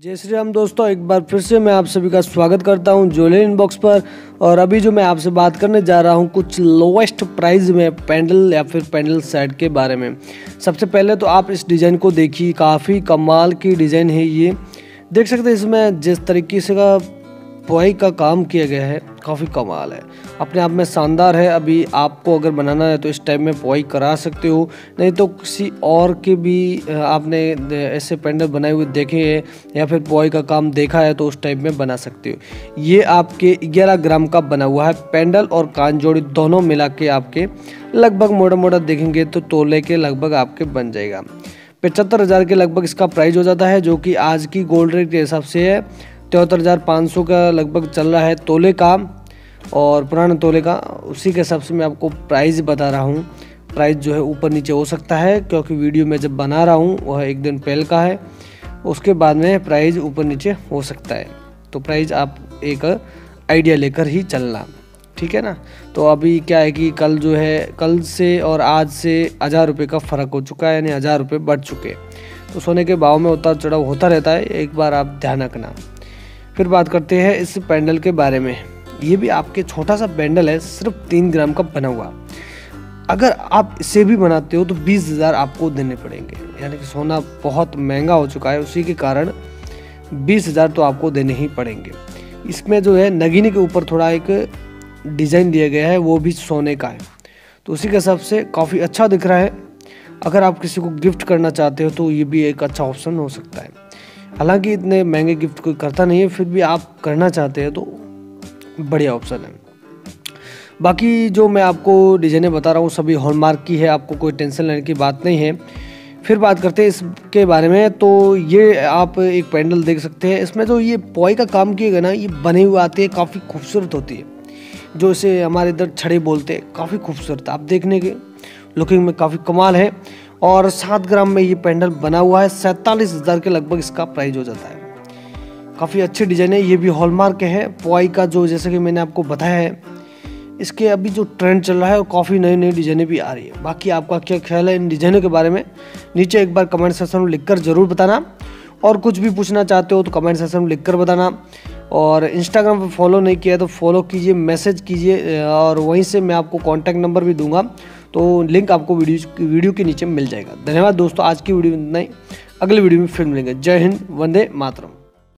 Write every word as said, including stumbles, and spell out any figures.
जय श्री राम दोस्तों, एक बार फिर से मैं आप सभी का स्वागत करता हूं ज्वेलरी इनबॉक्स पर। और अभी जो मैं आपसे बात करने जा रहा हूं कुछ लोवेस्ट प्राइस में पेंडल या फिर पेंडल सेट के बारे में। सबसे पहले तो आप इस डिज़ाइन को देखिए, काफ़ी कमाल की डिज़ाइन है ये। देख सकते हैं इसमें जिस तरीके से का पोई का काम किया गया है, काफ़ी कमाल है, अपने आप में शानदार है। अभी आपको अगर बनाना है तो इस टाइप में पोई करा सकते हो, नहीं तो किसी और के भी आपने ऐसे पेंडल बनाए हुए देखे हैं या फिर पोई का काम देखा है तो उस टाइप में बना सकते हो। ये आपके ग्यारह ग्राम का बना हुआ है पेंडल और कान जोड़ी दोनों मिला के आपके लगभग मोटा मोटा देखेंगे तो तोले के लगभग आपके बन जाएगा। पचहत्तर हज़ार के लगभग इसका प्राइस हो जाता है, जो कि आज की गोल्ड रेट के हिसाब से है तिहत्तर हज़ार पाँच सौ का लगभग चल रहा है तोले का, और पुराने तोले का। उसी के हिसाब से मैं आपको प्राइस बता रहा हूँ। प्राइस जो है ऊपर नीचे हो सकता है, क्योंकि वीडियो में जब बना रहा हूँ वह एक दिन पहले का है, उसके बाद में प्राइस ऊपर नीचे हो सकता है। तो प्राइस आप एक आइडिया लेकर ही चलना, ठीक है ना। तो अभी क्या है कि कल जो है कल से और आज से हज़ार रुपये का फ़र्क हो चुका है, यानी हज़ार रुपये बढ़ चुके हैं। तो सोने के भाव में उतार चढ़ाव होता रहता है, एक बार आप ध्यान रखना। फिर बात करते हैं इस पेंडल के बारे में। ये भी आपके छोटा सा पेंडल है, सिर्फ तीन ग्राम का बना हुआ। अगर आप इसे भी बनाते हो तो बीस हज़ार आपको देने पड़ेंगे, यानी कि सोना बहुत महंगा हो चुका है, उसी के कारण बीस हज़ार तो आपको देने ही पड़ेंगे। इसमें जो है नगीने के ऊपर थोड़ा एक डिज़ाइन दिया गया है, वो भी सोने का है, तो उसी के हिसाब से काफ़ी अच्छा दिख रहा है। अगर आप किसी को गिफ्ट करना चाहते हो तो ये भी एक अच्छा ऑप्शन हो सकता है। हालांकि इतने महंगे गिफ्ट कोई करता नहीं है, फिर भी आप करना चाहते हैं तो बढ़िया ऑप्शन है। बाकी जो मैं आपको डिज़ाइनें बता रहा हूँ सभी हॉलमार्क की है, आपको कोई टेंशन लेने की बात नहीं है। फिर बात करते हैं इसके बारे में। तो ये आप एक पेंडल देख सकते हैं, इसमें जो ये पोई का काम किया गया ना, ये बने हुए आते हैं, काफ़ी खूबसूरत होती है। जो इसे हमारे इधर छड़े बोलते हैं, काफ़ी खूबसूरत आप देखने के लुकिंग में काफ़ी कमाल है। और सात ग्राम में ये पेंडल बना हुआ है, सैंतालीस हज़ार के लगभग इसका प्राइस हो जाता है। काफ़ी अच्छी डिज़ाइन है, ये भी हॉलमार्क के है। पोई का जो जैसे कि मैंने आपको बताया है, इसके अभी जो ट्रेंड चल रहा है और काफ़ी नई नई डिज़ाइनें भी आ रही है। बाकी आपका क्या ख्याल है इन डिज़ाइनों के बारे में, नीचे एक बार कमेंट सेक्शन में लिखकर ज़रूर बताना। और कुछ भी पूछना चाहते हो तो कमेंट सेक्शन में लिखकर बताना। और इंस्टाग्राम पर फॉलो नहीं किया तो फॉलो कीजिए, मैसेज कीजिए, और वहीं से मैं आपको कॉन्टैक्ट नंबर भी दूंगा, तो लिंक आपको वीडियो वीडियो के नीचे मिल जाएगा। धन्यवाद दोस्तों, आज की वीडियो में इतना ही। अगले वीडियो में फिर मिलेंगे। जय हिंद, वंदे मातरम।